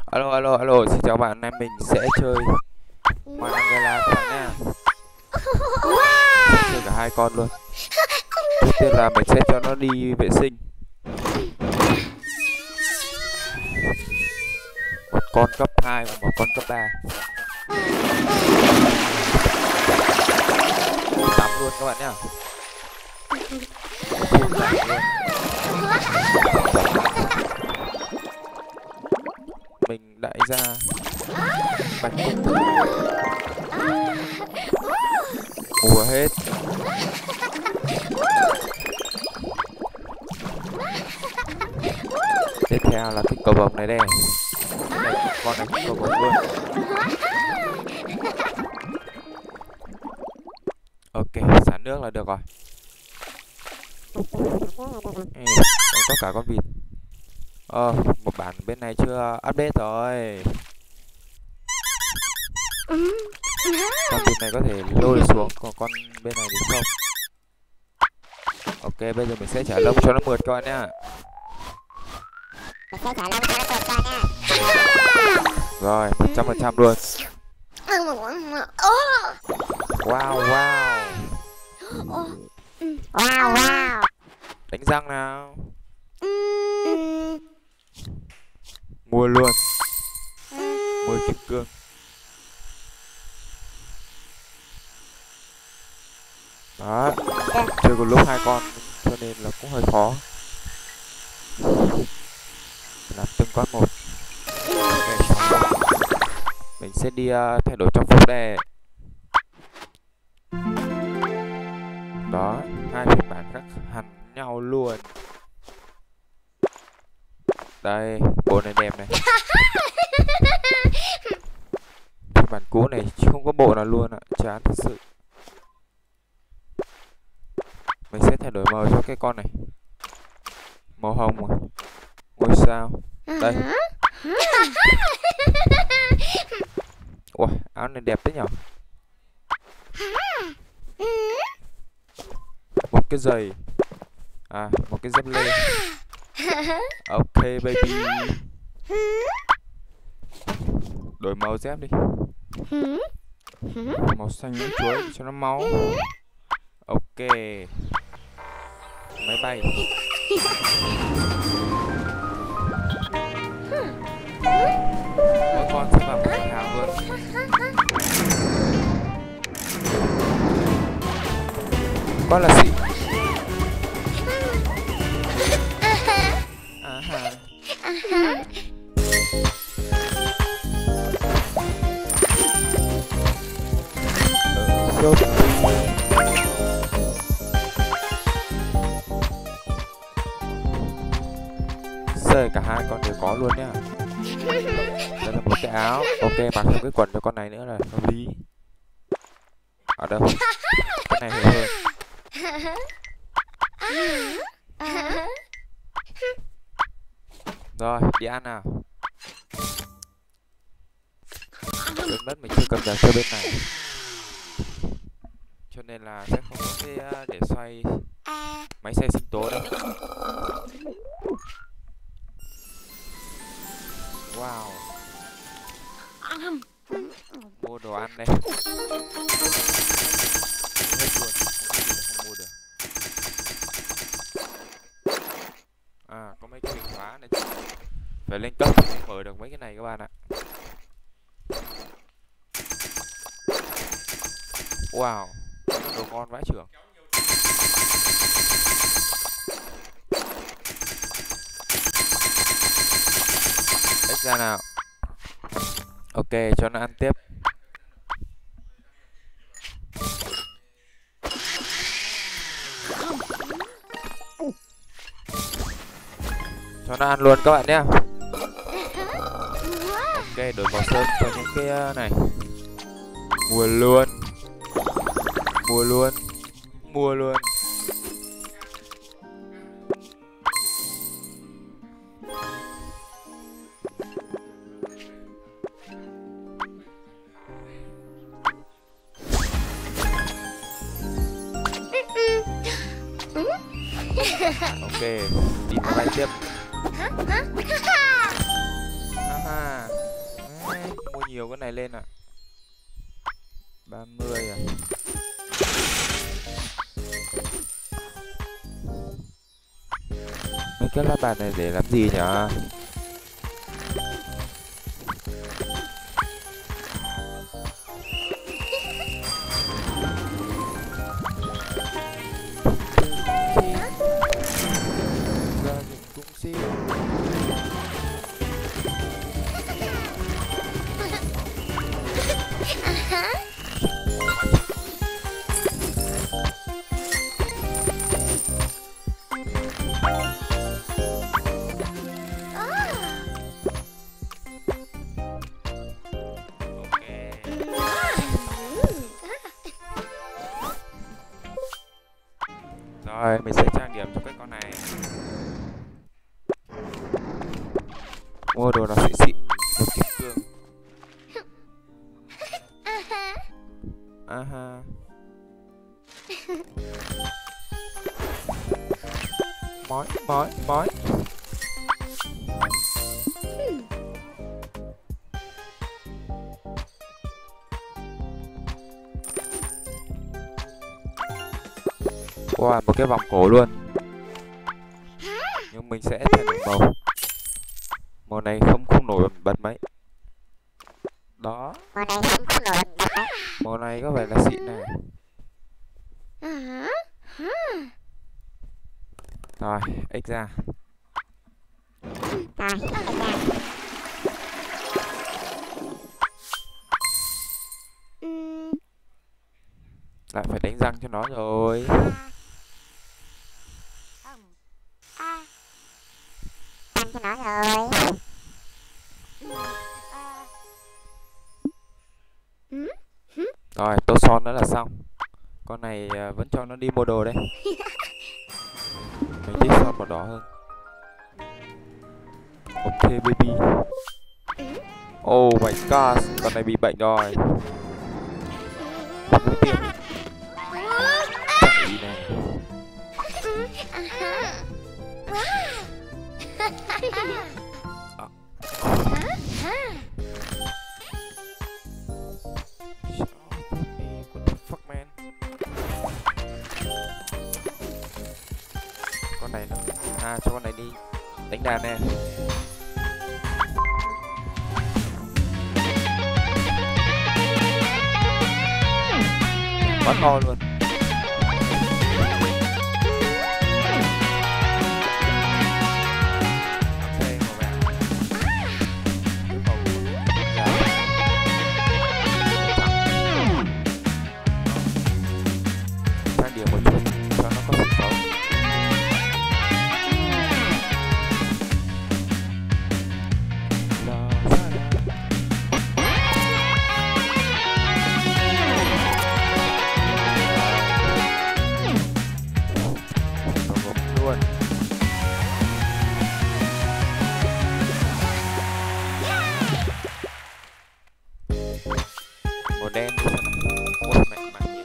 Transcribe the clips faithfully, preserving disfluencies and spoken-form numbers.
Alo alo alo, xin chào bạn, hôm nay mình sẽ chơi Managala các bạn nha. Sẽ chơi cả hai con luôn. Trước tiên là mình sẽ cho nó đi vệ sinh. Một con cấp hai và một con cấp ba. Tắm luôn các bạn nhá. Phun ra luôn. Mình đại gia bạch công tử mua hết. Tiếp theo là cái cầu vồng này đây. Cái này, con này cũng cầu vồng luôn. Ok, xả nước là được rồi. Ê, còn có cả con vịt. Ờ, một bản bên này chưa update rồi. Con vịt này có thể lôi xuống, còn con bên này thì không. Ok, bây giờ mình sẽ trả lông cho nó mượt các bạn nhá. Mình sẽ trả lông cho nó mượt coi nha. Rồi, một trăm phần trăm luôn. Wow, wow. Wow, wow. Đánh răng nào. Mua luôn. Mua kim cương. Đó, chơi cùng lúc hai con cho nên là cũng hơi khó. Làm từng con một. Okay, mình sẽ đi uh, thay đổi trang phục đây. Đó, hai phiên bản khác hẳn nhau luôn. Đây, bộ này đẹp này. Phiên bản cũ này không có bộ nào luôn ạ, chán thật sự. Mình sẽ thay đổi màu cho cái con này. Màu hồng mà. Ngôi sao. Đây. Ủa, áo này đẹp đấy nhở. Một cái giày. À, một cái dép lê. Ok baby. Đổi màu dép đi. Màu xanh những chuối cho nó máu. Ok. Máy bay. Mỗi con sẽ vào một cái hào luôn. Con là gì? À ha. Ờ, Rơi cả hai con đều có luôn nhá. Đây là một cái áo. Ok, mặc thêm cái quần cho con này nữa là hợp lý. Ở đâu? Cái này hơi hơn. Rồi, đi ăn nào. Quên mất mình chưa cầm giờ chơi bên này, cho nên là sẽ không có cái để xoay máy xay sinh tố đâu. Wow. Mua đồ ăn đây. Hết luôn, không mua được. À, có mấy cái bình khóa này phải lên cấp mới mở được mấy cái này các bạn ạ. Wow, đồ ngon vãi chưởng. Xách ra nào. Ok, cho nó ăn tiếp. Cho nó ăn luôn các bạn nhé. Ok, đổi màu sơn cho những cái này. Mua luôn. Mua luôn. Mua luôn. Ok, đi máy bay tiếp. Ha ha. nhiều cái này lên ạ. ba mươi à. Mấy cái lá bàn này để làm gì nhỉ? Gia dụng cũng siêu. Rồi, mình sẽ trang điểm cho cái con này. Mua đồ nó xịn xịn, đồ kim cương. Aha. Mói, mói, mói. Wow, một cái vòng cổ luôn. Nhưng mình sẽ thay đổi màu. Màu này không không nổi bật mấy. Đó. Màu này không không nổi bật đấy. Màu này có vẻ là xịn này. Rồi, x ra. Rồi, x ra. Lại phải đánh răng cho nó rồi. Ăn cho nó rồi. Rồi, tô son nữa là xong. Con này uh, vẫn cho nó đi mua đồ đây. Mình thích son màu đỏ hơn. Ok baby. Oh my god, con này bị bệnh rồi. Không có tiêm. Chắc ý này. What the fuck man. Con này nó. À cho con này đi đánh đàn nè. Quá to luôn. Trang điểm một chút cho nó có sự sống. Luôn. Màu đen như thế này. Ôi mẹ mặt nhỉ.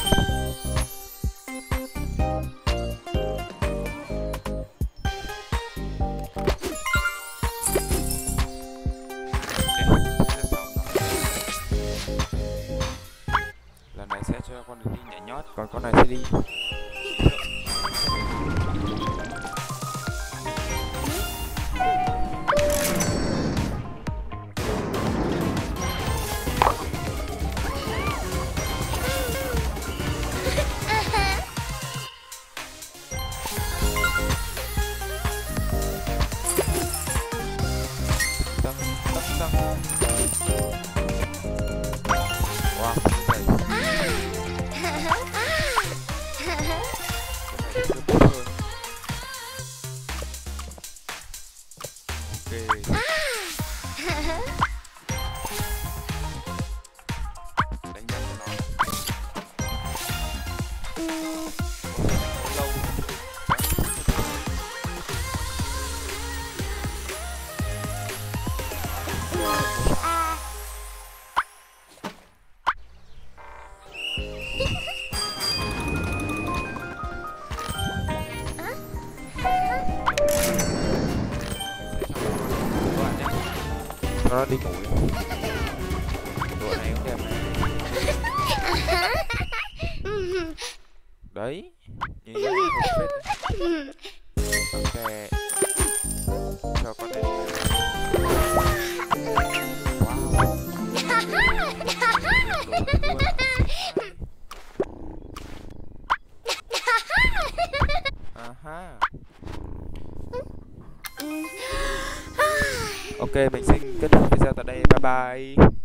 Lần này sẽ cho con được đi nhảy nhót, còn con này sẽ đi. Wow, cái đánh giá cho nó. Lâu. Cho nó đi ngủ. Bộ này cũng đẹp này. Đấy, nhìn em không phết. Ok, cho con này. Wow. Aha. Ok, mình xin kết thúc video tại đây. Bye bye.